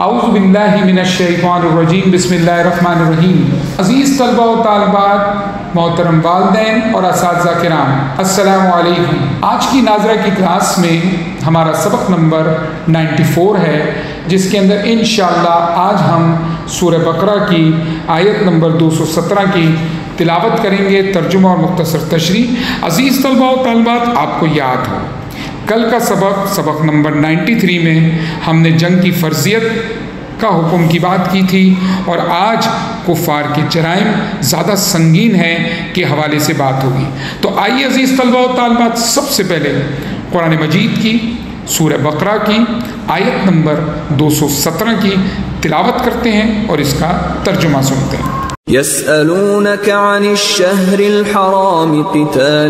اعوذ باللہ من الشیطان الرجیم بسم اللہ الرحمن الرحیم۔ عزیز طلبہ و طالبات، محترم والدین اور اساتذہ کرام، السلام علیکم۔ آج کی ناظرہ کی کلاس میں ہمارا سبق نمبر 94 ہے، جس کے اندر انشاءاللہ آج ہم سورہ بقرہ کی آیت نمبر 217 کی تلاوت کریں گے، ترجمہ اور مختصر تشریح۔ عزیز طلبہ و طالبات، آپ کو یاد ہو کل کا سبق نمبر 93 میں ہم نے جنگ کی فرضیت کا حکم کی بات کی تھی، اور آج کفار کے جرائم زیادہ سنگین ہیں کے حوالے سے بات ہوگی۔ تو آئیے عزیز طلبہ و طالبات، سب سے پہلے قرآن مجید کی سورہ بقرہ کی آیت نمبر 217 کی تلاوت کرتے ہیں اور اس کا ترجمہ سنتے ہیں۔ يسألونك عن الشهر الحرام قتال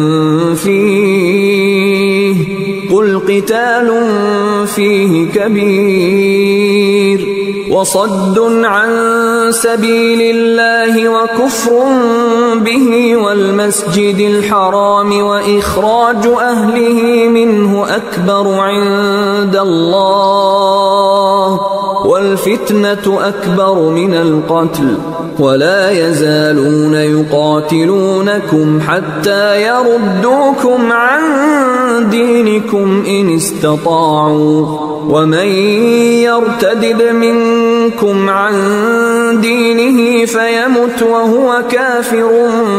فيه قل قتال فيه كبير وصد عن سبيل الله وكفر به والمسجد الحرام وإخراج أهله منه أكبر عند الله والفتنة أكبر من القتل ولا يزالون يقاتلونكم حتى يردوكم عن دينكم إن استطاعوا ومن يرتد منكم عن دينه فيمت وهو كافر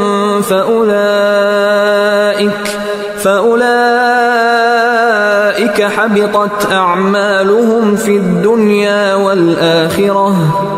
فأولئك حبطت أعمالهم في الدنيا والآخرة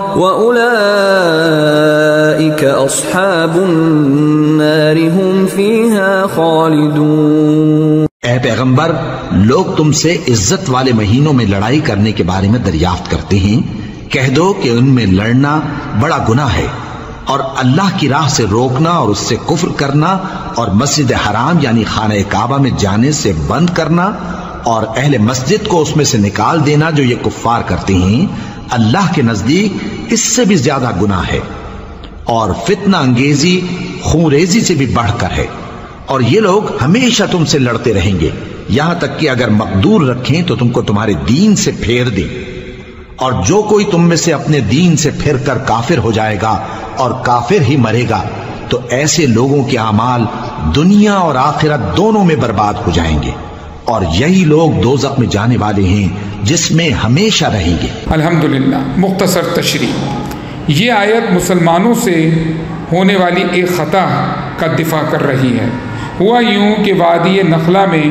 وأولئك أصحاب النار هم فيها خالدون۔ اے پیغمبر، لوگ تم سے عزت والے مہینوں میں لڑائی کرنے کے بارے میں دریافت کرتے ہیں، کہہ دو کہ ان میں لڑنا بڑا گناہ ہے، اور اللہ کی راہ سے روکنا اور اس سے کفر کرنا اور مسجد حرام یعنی خانہ کعبہ میں جانے سے بند کرنا اور اہل مسجد کو اس میں سے نکال دینا جو یہ کفار کرتے ہیں، اللہ کے نزدیک اس سے بھی زیادہ گناہ ہے، اور فتنہ انگیزی خونریزی سے بھی بڑھ کر ہے، اور یہ لوگ ہمیشہ تم سے لڑتے رہیں گے، یہاں تک کہ اگر مقدور رکھیں تو تم کو تمہارے دین سے پھیر دیں، اور جو کوئی تم میں سے اپنے دین سے پھر کر کافر ہو جائے گا اور کافر ہی مرے گا تو ایسے لوگوں کے اعمال دنیا اور آخرت دونوں میں برباد ہو جائیں گے، اور یہی لوگ دوزخ میں جانے والے ہیں جس میں ہمیشہ رہیں گے۔ الحمدللہ۔ مختصر تشریح، یہ آیت مسلمانوں سے ہونے والی ایک خطا کا دفاع کر رہی ہے۔ ہوا یوں کہ وادی نخلا میں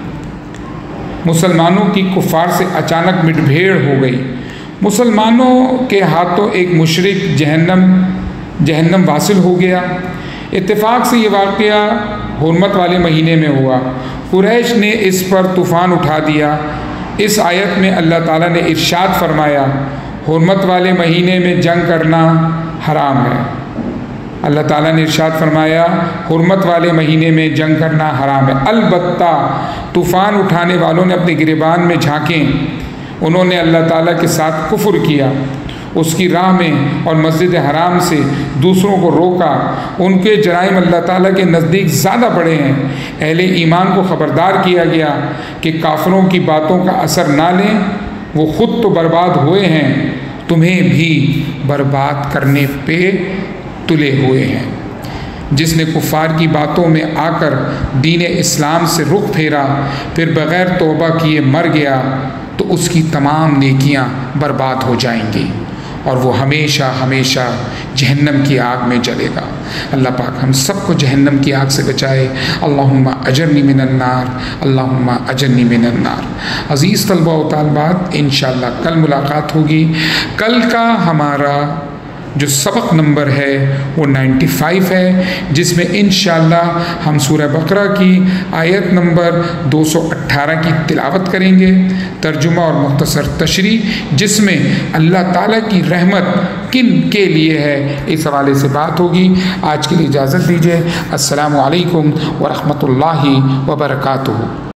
مسلمانوں کی کفار سے اچانک مٹ بھیڑ ہو گئی۔ مسلمانوں کے ہاتھوں ایک مشرک جہنم واصل ہو گیا۔ اتفاق سے یہ واقعہ حرمت والے مہینے میں ہوا۔ قریش نے اس پر طوفان اٹھا دیا۔ اس آیت میں اللہ تعالیٰ نے ارشاد فرمایا، حرمت والے مہینے میں جنگ کرنا حرام ہے۔ اللہ تعالیٰ نے ارشاد فرمایا حرمت والے مہینے میں جنگ کرنا حرام ہے۔ البتہ طوفان اٹھانے والوں نے اپنے گریبان میں جھانکیں، انہوں نے اللہ تعالیٰ کے ساتھ کفر کیا، اس کی راہ میں اور مسجد حرام سے دوسروں کو روکا۔ ان کے جرائم اللہ تعالیٰ کے نزدیک زیادہ بڑے ہیں۔ اہل ایمان کو خبردار کیا گیا کہ کافروں کی باتوں کا اثر نہ لیں، وہ خود تو برباد ہوئے ہیں، تمہیں بھی برباد کرنے پہ تلے ہوئے ہیں۔ جس نے کفار کی باتوں میں آ کر دین اسلام سے رخ پھیرا پھر بغیر توبہ کیے مر گیا تو اس کی تمام نیکیاں برباد ہو جائیں گی اور وہ ہمیشہ ہمیشہ جہنم کی آگ میں جلے گا۔ اللہ پاک ہم سب کو جہنم کی آگ سے بچائے۔ اللہم اجرنی من النار، اللہم اجرنی من النار۔ عزیز طلبہ و طالبات، انشاءاللہ کل ملاقات ہوگی۔ کل کا ہمارا جو سبق نمبر ہے وہ 95 ہے، جس میں انشاءاللہ ہم سورہ بقرہ کی آیت نمبر 218 کی تلاوت کریں گے، ترجمہ اور مختصر تشریح، جس میں اللہ تعالیٰ کی رحمت کن کے لیے ہے اس حوالے سے بات ہوگی۔ آج کے لیے اجازت دیجیے۔ السلام علیکم ورحمۃ اللہ وبرکاتہ۔